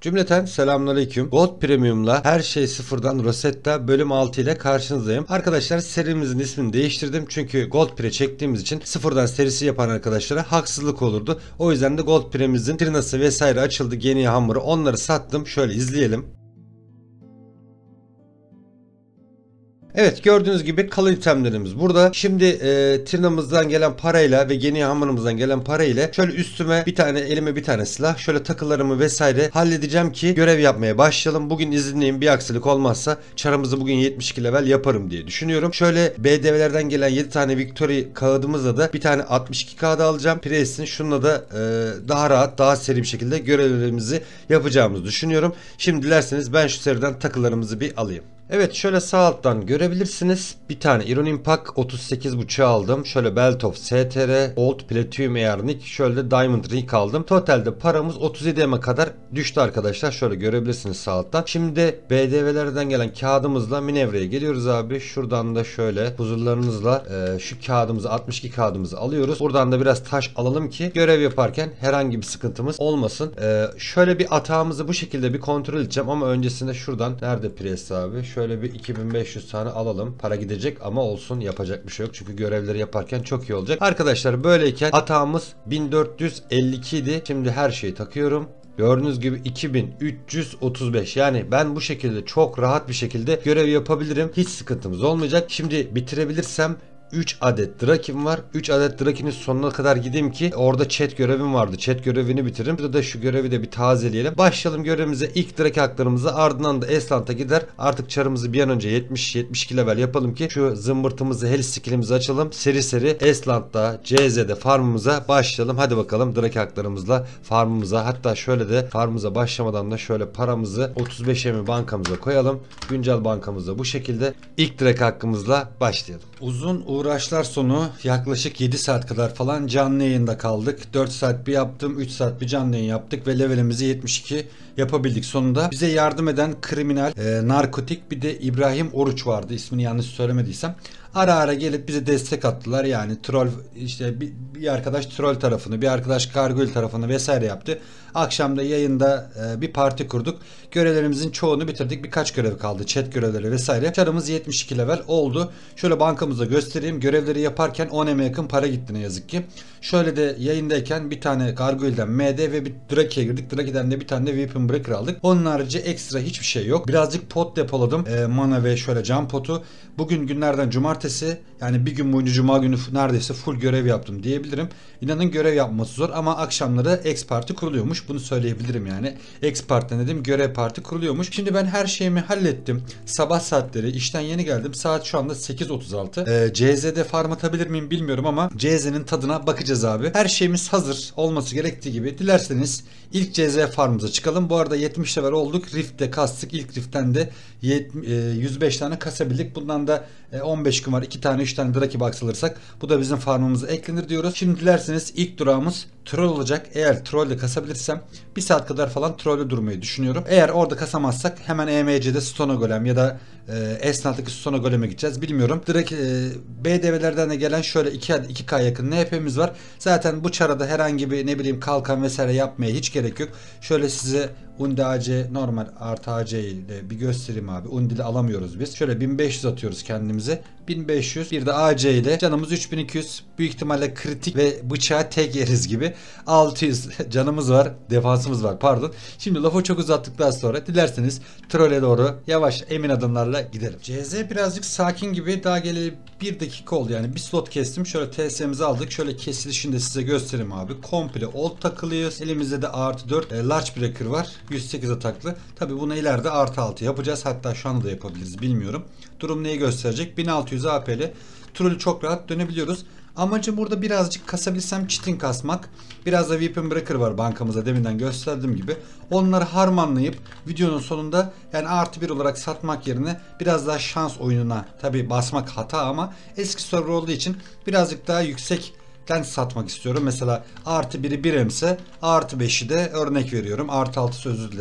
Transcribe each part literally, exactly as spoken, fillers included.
Cümleten selamünaleyküm. Gold Premium'la her şey sıfırdan Rosetta bölüm altı ile karşınızdayım. Arkadaşlar serimizin ismini değiştirdim. Çünkü Gold Pre çektiğimiz için sıfırdan serisi yapan arkadaşlara haksızlık olurdu. O yüzden de Gold Pre'mizin tırnası vesaire açıldı. Geniye hamuru onları sattım. Şöyle izleyelim. Evet, gördüğünüz gibi kalı itemlerimiz burada. Şimdi e, tırnamızdan gelen parayla ve geniye hamurumuzdan gelen parayla şöyle üstüme bir tane, elime bir tane silah, şöyle takılarımı vesaire halledeceğim ki görev yapmaya başlayalım. Bugün izinliyim, bir aksilik olmazsa çarımızı bugün yetmiş iki level yaparım diye düşünüyorum. Şöyle B D V'lerden gelen yedi tane Victory kağıdımızla da bir tane altmış iki kağıdı alacağım. Priest'in şununla da e, daha rahat, daha seri bir şekilde görevlerimizi yapacağımızı düşünüyorum. Şimdi dilerseniz ben şu seriden takılarımızı bir alayım. Evet, şöyle sağ alttan görebilirsiniz. Bir tane Iron Impact otuz sekiz buçuk aldım. Şöyle Belt of S T R, Old Platinum Earnik, şöyle de Diamond Ring aldım. Totalde paramız otuz yedi M'e kadar düştü arkadaşlar. Şöyle görebilirsiniz sağ alttan. Şimdi de B D V'lerden gelen kağıdımızla Minevra'ya geliyoruz abi. Şuradan da şöyle huzurlarınızla e, şu kağıdımızı, altmış iki kağıdımızı alıyoruz. Buradan da biraz taş alalım ki görev yaparken herhangi bir sıkıntımız olmasın. E, şöyle bir atağımızı bu şekilde bir kontrol edeceğim ama öncesinde şuradan, nerede Priest abi? Şöyle Şöyle bir iki bin beş yüz tane alalım. Para gidecek ama olsun, yapacak bir şey yok. Çünkü görevleri yaparken çok iyi olacak. Arkadaşlar böyleyken atağımız bin dört yüz elli iki idi. Şimdi her şeyi takıyorum. Gördüğünüz gibi iki bin üç yüz otuz beş, yani ben bu şekilde çok rahat bir şekilde görev yapabilirim. Hiç sıkıntımız olmayacak. Şimdi bitirebilirsem üç adet Drakim var. üç adet Drakin'in sonuna kadar gideyim ki orada chat görevim vardı. Chat görevini bitiririm. Burada da şu görevi de bir tazeleyelim. Başlayalım görevimize. İlk Draki haklarımızı, ardından da Esland'a gider. Artık çarımızı bir an önce yetmiş yetmiş iki level yapalım ki şu zımbırtımızı, heli skillimizi açalım. Seri seri Esland'da, C Z'de farmımıza başlayalım. Hadi bakalım Draki haklarımızla farmımıza. Hatta şöyle de farmımıza başlamadan da şöyle paramızı otuz beş M'i bankamıza koyalım. Güncel bankamızda bu şekilde. İlk Draki hakkımızla başlayalım. Uzun uğraşlar sonu yaklaşık yedi saat kadar falan canlı yayında kaldık. dört saat bir yaptım, üç saat bir canlı yayın yaptık ve levelimizi yetmiş iki yapabildik sonunda. Bize yardım eden kriminal, e, narkotik bir de İbrahim Oruç vardı, ismini yanlış söylemediysem. Ara ara gelip bize destek attılar. Yani troll, işte bir, bir arkadaş troll tarafını, bir arkadaş Gargoyle tarafını vesaire yaptı. Akşam da yayında e, bir parti kurduk. Görevlerimizin çoğunu bitirdik. Birkaç görev kaldı. Chat görevleri vesaire. Çarımız yetmiş iki level oldu. Şöyle bankamıza göstereyim. Görevleri yaparken on M'e yakın para gitti ne yazık ki. Şöyle de yayındayken bir tane Gargoyle'den M D ve bir Draki'ye girdik. Draki'den de bir tane de Weapon Breaker aldık. Onun harici ekstra hiçbir şey yok. Birazcık pot depoladım. E, mana ve şöyle can potu. Bugün günlerden cumartesi, yani bir gün boyunca cuma günü neredeyse full görev yaptım diyebilirim. İnanın görev yapması zor ama akşamları X parti kuruluyormuş. Bunu söyleyebilirim yani. X partiden dedim, görev parti kuruluyormuş. Şimdi ben her şeyimi hallettim. Sabah saatleri, işten yeni geldim. Saat şu anda sekiz otuz altı. Ee, C Z'de farm atabilir miyim bilmiyorum ama C Z'nin tadına bakacağız abi. Her şeyimiz hazır olması gerektiği gibi. Dilerseniz ilk C Z farmımıza çıkalım. Bu arada yetmiş level olduk. Rift'te kastık. İlk Rift'ten de yüz beş tane kasabildik. Bundan da on beş gün var. iki tane üç tane Draki box alırsak bu da bizim farmımıza eklenir diyoruz. Şimdi dilerseniz ilk durağımız troll olacak. Eğer trolle kasabilirsem bir saat kadar falan trolle durmayı düşünüyorum. Eğer orada kasamazsak hemen E M C'de Stone Golem ya da e, Esnaf'taki Stone Golem'e gideceğiz. Bilmiyorum. Direkt e, B D V'lerden de gelen şöyle iki K yakın N P'miz var. Zaten bu çarada herhangi bir ne bileyim kalkan vesaire yapmaya hiç gerek yok. Şöyle size Undi A C normal artı A C ile bir göstereyim abi. Undi'li alamıyoruz biz. Şöyle bin beş yüz atıyoruz kendimize. bin beş yüz. Bir de A C ile canımız üç bin iki yüz. Büyük ihtimalle kritik ve bıçağı tek yeriz gibi. altı yüz canımız var. Defansımız var pardon. Şimdi lafı çok uzattıktan sonra dilerseniz trole doğru yavaş emin adımlarla gidelim. C Z birazcık sakin gibi, daha geleli bir dakika oldu. Yani bir slot kestim. Şöyle T S'mizi aldık. Şöyle kesilişini de size göstereyim abi. Komple old takılıyız. Elimizde de artı dört e, large breaker var. yüz sekiz ataklı. Tabi bunu ileride artı altı yapacağız. Hatta şu anda da yapabiliriz. Bilmiyorum. Durum neyi gösterecek? bin altı yüz A P'li trolü çok rahat dönebiliyoruz. Amacım burada birazcık kasabilsem çitin kasmak. Biraz da Weapon Breaker var bankamıza, deminden gösterdiğim gibi. Onları harmanlayıp videonun sonunda yani artı bir olarak satmak yerine biraz daha şans oyununa, tabi basmak hata ama eski server olduğu için birazcık daha yüksek satmak istiyorum. Mesela artı biri bir ise artı beşi de örnek veriyorum. Artı altısı özür dilerim.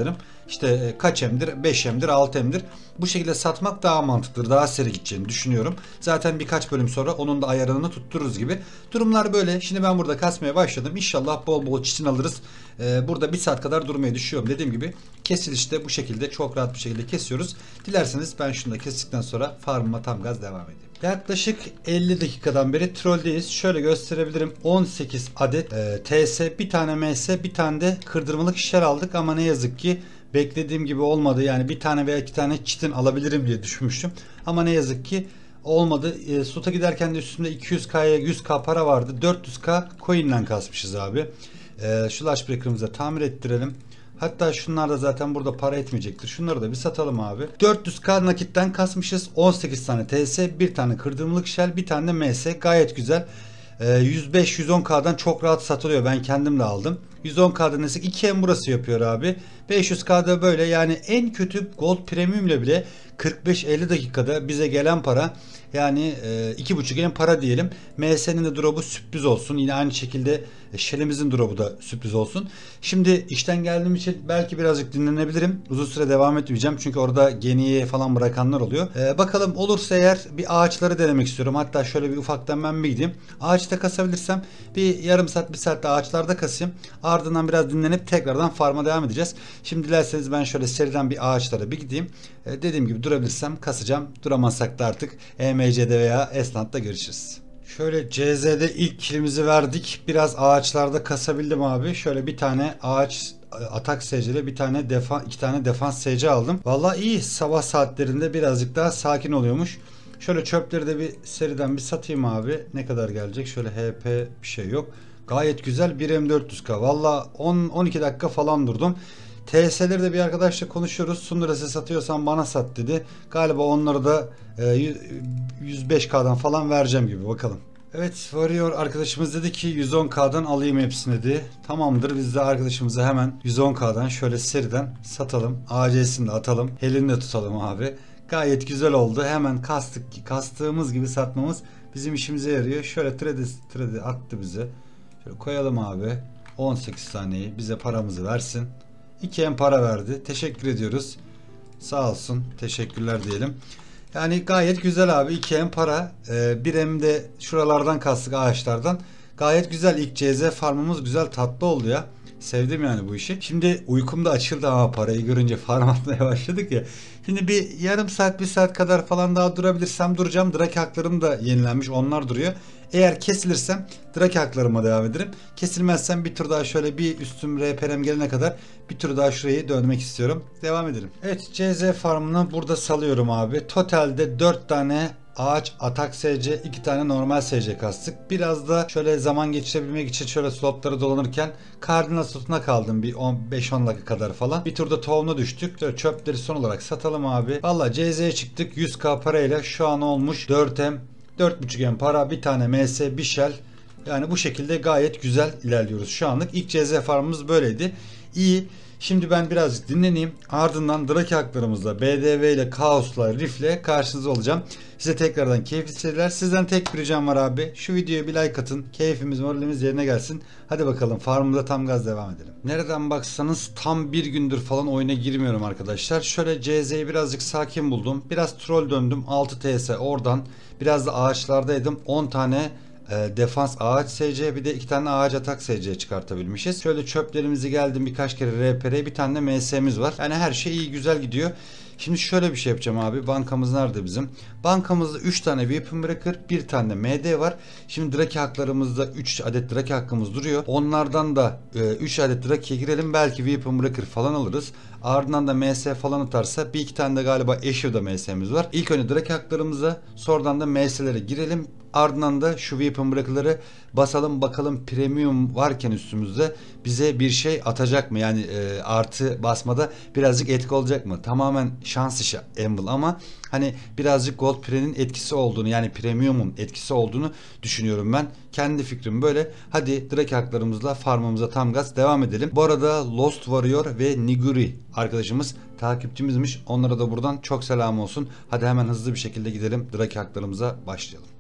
işte kaç emdir? beş emdir, altı emdir. Bu şekilde satmak daha mantıklıdır. Daha seri gideceğini düşünüyorum. Zaten birkaç bölüm sonra onun da ayarını tuttururuz gibi. Durumlar böyle. Şimdi ben burada kasmaya başladım. İnşallah bol bol çitin alırız. Ee, burada bir saat kadar durmaya düşüyorum. Dediğim gibi kesilişte bu şekilde çok rahat bir şekilde kesiyoruz. Dilerseniz ben şunu da kestikten sonra farmıma tam gaz devam edeyim. Yaklaşık elli dakikadan beri troldeyiz. Şöyle gösterebilirim. on sekiz adet e, T S, bir tane M S, bir tane de kırdırmalık şişer aldık ama ne yazık ki beklediğim gibi olmadı. Yani bir tane veya iki tane çitin alabilirim diye düşünmüştüm. Ama ne yazık ki olmadı. E, Slot'a giderken de üstümde iki yüz K'ya yüz K para vardı. dört yüz K coin'den kasmışız abi. E, şu Lash Breaker'ımızı da tamir ettirelim. Hatta şunlar da zaten burada para etmeyecektir. Şunları da bir satalım abi. dört yüz K nakitten kasmışız. on sekiz tane T S, bir tane kırdırmalık shell, bir tane de M S. Gayet güzel. Ee, yüz beş yüz on K'dan çok rahat satılıyor. Ben kendim de aldım. yüz on K'da nesek iki M burası yapıyor abi. beş yüz K'da böyle, yani en kötü Gold Premium ile bile kırk beş elli dakikada bize gelen para, yani e, iki buçuk M para diyelim. M S'nin de drop'u sürpriz olsun. Yine aynı şekilde Shell'imizin drop'u da sürpriz olsun. Şimdi işten geldiğim için belki birazcık dinlenebilirim. Uzun süre devam etmeyeceğim. Çünkü orada geniye falan bırakanlar oluyor. Ee, bakalım olursa eğer bir ağaçları denemek istiyorum. Hatta şöyle bir ufaktan ben bir gideyim. Ağaçta kasabilirsem bir yarım saat bir saatte ağaçlarda kasayım. Ardından biraz dinlenip tekrardan farma devam edeceğiz. Şimdi dilerseniz ben şöyle seriden bir ağaçlara bir gideyim. Ee, dediğim gibi durabilirsem kasacağım. Duramazsak da artık E M C'de veya Esnant'ta görüşürüz. Şöyle C Z'de ilk kilimizi verdik. Biraz ağaçlarda kasabildim abi. Şöyle bir tane ağaç atak S C ile bir tane defa, iki tane defans S C aldım. Vallahi iyi. Sabah saatlerinde birazcık daha sakin oluyormuş. Şöyle çöpleri de bir seriden bir satayım abi. Ne kadar gelecek? Şöyle H P bir şey yok. Gayet güzel bir M dört yüz K. Vallahi on on iki dakika falan durdum. T S'leri de bir arkadaşla konuşuyoruz. Sundurası satıyorsan bana sat dedi. Galiba onları da e, yüz beş K'dan falan vereceğim gibi, bakalım. Evet, Warrior arkadaşımız dedi ki yüz on K'dan alayım hepsini dedi. Tamamdır, biz de arkadaşımıza hemen yüz on K'dan şöyle seriden satalım. A C'sini de atalım. Helini de tutalım abi. Gayet güzel oldu. Hemen kastık ki kastığımız gibi satmamız bizim işimize yarıyor. Şöyle trade, trade attı bize. Şöyle koyalım abi. on sekiz saniyeyi bize paramızı versin. iki M para verdi. Teşekkür ediyoruz. Sağ olsun. Teşekkürler diyelim. Yani gayet güzel abi. iki M para. Ee, bir M de şuralardan kastık, ağaçlardan. Gayet güzel. İlk C Z farmımız güzel, tatlı oldu ya. Sevdim yani bu işi. Şimdi uykum da açıldı ama parayı görünce farm atmaya başladık ya. Şimdi bir yarım saat bir saat kadar falan daha durabilirsem duracağım. Drake haklarım da yenilenmiş. Onlar duruyor. Eğer kesilirsem Drake haklarıma devam ederim. Kesilmezsem bir tur daha şöyle bir üstüm R P R'm gelene kadar bir tur daha şurayı dönmek istiyorum. Devam edelim. Evet, C Z farmını burada salıyorum abi. Totalde dört tane ağaç atak S C, iki tane normal S C kastık. Biraz da şöyle zaman geçirebilmek için şöyle slotları dolanırken kardinal slotuna kaldım bir beş on dakika kadar falan. Bir turda tohumuna düştük. Şöyle çöpleri son olarak satalım abi. Valla C Z'ye çıktık. yüz K parayla şu an olmuş dört M, dört buçuk M para, bir tane M S, bir shell. Yani bu şekilde gayet güzel ilerliyoruz şu anlık. İlk C Z farmımız böyleydi. İyi. Şimdi ben birazcık dinleneyim. Ardından Drake haklarımızla, B D V ile, Kaos'la, Rift'le karşınızda olacağım. Size tekrardan keyifli seyirler. Sizden tek bir ricam var abi. Şu videoya bir like atın. Keyfimiz, moralimiz yerine gelsin. Hadi bakalım farmımıza tam gaz devam edelim. Nereden baksanız tam bir gündür falan oyuna girmiyorum arkadaşlar. Şöyle C Z'yi birazcık sakin buldum. Biraz troll döndüm. altı T S oradan. Biraz da ağaçlardaydım. on tane defans ağaç S C, bir de iki tane ağaç atak S C çıkartabilmişiz. Şöyle çöplerimizi geldim birkaç kere R P R, bir tane de M S'miz var. Yani her şey iyi, güzel gidiyor. Şimdi şöyle bir şey yapacağım abi. Bankamız nerede bizim? Bankamızda üç tane Weapon Breaker, bir tane de M D var. Şimdi Drake haklarımızda üç adet Drake hakkımız duruyor. Onlardan da üç adet Drake'ye girelim. Belki Weapon Breaker falan alırız. Ardından da M S falan atarsa bir iki tane de galiba Ashiev'da M S'miz var. İlk önce Drake haklarımıza, sonradan da M S'lere girelim. Ardından da şu Weapon Breaker'ları basalım, bakalım premium varken üstümüzde bize bir şey atacak mı? Yani e, artı basmada birazcık etki olacak mı? Tamamen şans işi Amble ama hani birazcık Gold Pre'nin etkisi olduğunu, yani premium'un etkisi olduğunu düşünüyorum ben. Kendi fikrim böyle. Hadi Drake haklarımızla farmımıza tam gaz devam edelim. Bu arada Lost Warrior ve Niguri arkadaşımız takipçimizmiş. Onlara da buradan çok selam olsun. Hadi hemen hızlı bir şekilde gidelim. Drake haklarımıza başlayalım.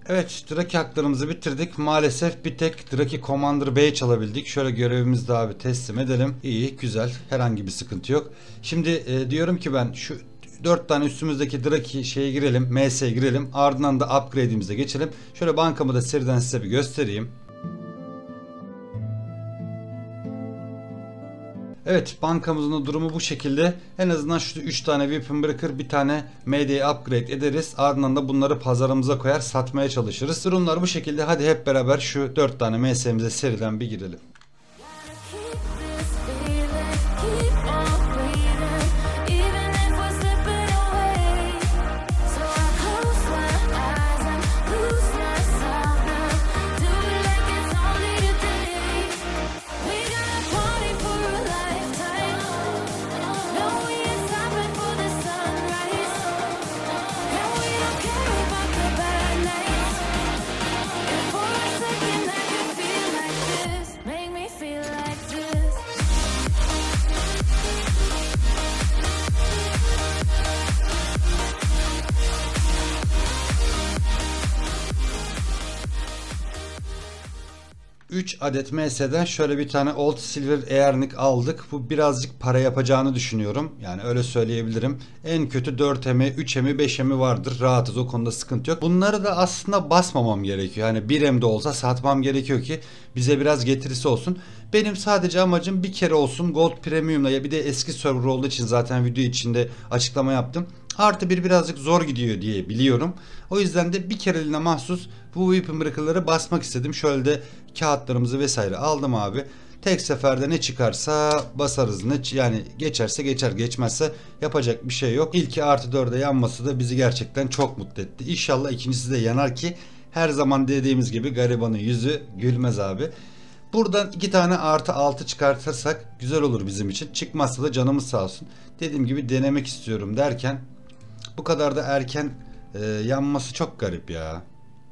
Evet, Draki haklarımızı bitirdik. Maalesef bir tek Draki Commander Bey çalabildik. Şöyle görevimizi de abi teslim edelim. İyi, güzel. Herhangi bir sıkıntı yok. Şimdi e, diyorum ki ben şu dört tane üstümüzdeki Draki şeye girelim. M S'ye girelim. Ardından da upgrade'imize geçelim. Şöyle bankamı da seriden size bir göstereyim. Evet, bankamızın durumu bu şekilde. En azından şu üç tane weapon bırakır, bir tane M D'yi upgrade ederiz. Ardından da bunları pazarımıza koyar, satmaya çalışırız. Durumlar bu şekilde. Hadi hep beraber şu dört tane M S'mize seriden bir girelim. üç adet M S'den şöyle bir tane Old Silver Airnic aldık. Bu birazcık para yapacağını düşünüyorum. Yani öyle söyleyebilirim. En kötü dört M'i, üç M'i, beş M'i vardır. Rahatız, o konuda sıkıntı yok. Bunları da aslında basmamam gerekiyor. Hani bir M de olsa satmam gerekiyor ki bize biraz getirisi olsun. Benim sadece amacım bir kere olsun Gold Premium'la, ya bir de eski server olduğu için zaten video içinde açıklama yaptım. Artı bir birazcık zor gidiyor diye biliyorum. O yüzden de bir kereliğine mahsus bu weapon breaker'ları basmak istedim. Şöyle de kağıtlarımızı vesaire aldım abi. Tek seferde ne çıkarsa basarız. Ne, yani geçerse geçer, geçmezse yapacak bir şey yok. İlki artı dörde yanması da bizi gerçekten çok mutlu etti. İnşallah ikincisi de yanar ki her zaman dediğimiz gibi garibanın yüzü gülmez abi. Buradan iki tane artı altı çıkartırsak güzel olur bizim için. Çıkmazsa da canımız sağ olsun. Dediğim gibi denemek istiyorum derken bu kadar da erken e, yanması çok garip ya.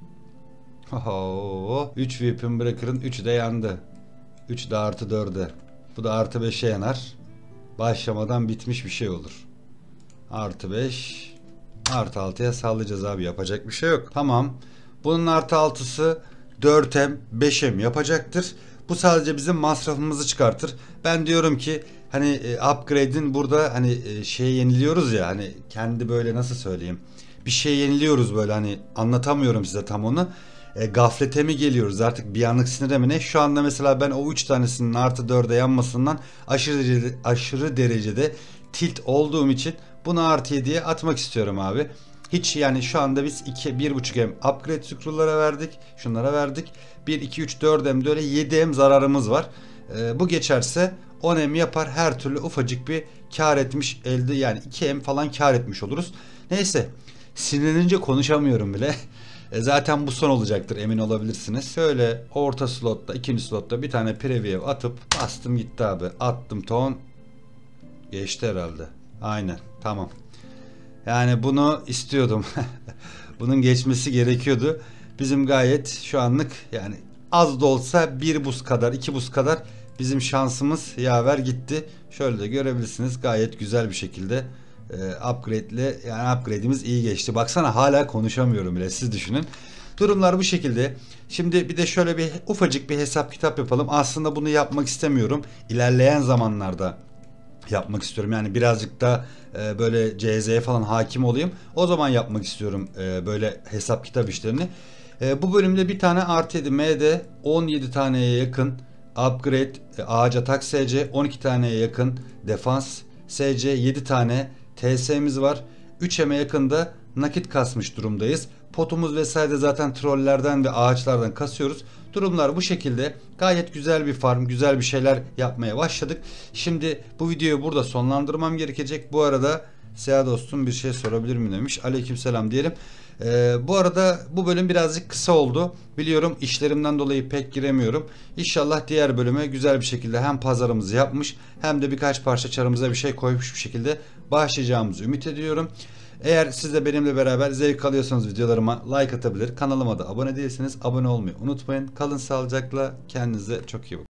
Oho, üç weapon breaker'ın üçü de yandı. üç de artı dörde. Bu da artı beşe yanar. Başlamadan bitmiş bir şey olur. Artı beş. Artı altıya sallayacağız abi. Yapacak bir şey yok. Tamam. Bunun artı altısı dört M, beş M yapacaktır. Bu sadece bizim masrafımızı çıkartır. Ben diyorum ki hani e, upgrade'in burada hani e, şeye yeniliyoruz ya, hani kendi böyle nasıl söyleyeyim, bir şey yeniliyoruz böyle, hani anlatamıyorum size tam onu. E, gaflete mi geliyoruz artık, bir anlık sinire mi ne? Şu anda mesela ben o üç tanesinin artı dörde yanmasından aşırı derecede, aşırı derecede tilt olduğum için bunu artı yediye atmak istiyorum abi. Hiç yani şu anda biz iki bir buçuk M upgrade scroll'lara verdik. Şunlara verdik. bir iki üç dört M'de öyle yedi M zararımız var. Ee, bu geçerse on M yapar. Her türlü ufacık bir kar etmiş elde, yani iki M falan kar etmiş oluruz. Neyse, sinirlenince konuşamıyorum bile. E zaten bu son olacaktır, emin olabilirsiniz. Şöyle orta slotta, ikinci slotta bir tane preview atıp bastım gitti abi. Attım ton. Geçti herhalde. Aynen, tamam. Yani bunu istiyordum. Bunun geçmesi gerekiyordu. Bizim gayet şu anlık yani az da olsa bir buz kadar, iki buz kadar bizim şansımız yaver gitti. Şöyle de görebilirsiniz, gayet güzel bir şekilde e, upgrade'le, yani upgrade'imiz iyi geçti. Baksana hala konuşamıyorum bile, siz düşünün. Durumlar bu şekilde. Şimdi bir de şöyle bir ufacık bir hesap kitap yapalım. Aslında bunu yapmak istemiyorum. İlerleyen zamanlarda yapmak istiyorum. Yani birazcık da e, böyle C Z'ye falan hakim olayım. O zaman yapmak istiyorum e, böyle hesap kitap işlerini. E, bu bölümde bir tane artı yedi M D, on yedi taneye yakın upgrade, e, ağaç atak S C, on iki taneye yakın defans S C, yedi tane T S'miz var. üç M'e yakın da nakit kasmış durumdayız. Potumuz vesaire zaten trollerden ve ağaçlardan kasıyoruz. Durumlar bu şekilde. Gayet güzel bir farm, güzel bir şeyler yapmaya başladık. Şimdi bu videoyu burada sonlandırmam gerekecek. Bu arada Seha dostum bir şey sorabilir mi demiş. Aleykümselam diyelim. Ee, bu arada bu bölüm birazcık kısa oldu. Biliyorum, işlerimden dolayı pek giremiyorum. İnşallah diğer bölüme güzel bir şekilde hem pazarımızı yapmış hem de birkaç parça çarımıza bir şey koymuş bir şekilde başlayacağımızı ümit ediyorum. Eğer siz de benimle beraber zevk alıyorsanız videolarıma like atabilir. Kanalıma da abone değilseniz abone olmayı unutmayın. Kalın sağlıcakla. Kendinize çok iyi bakın.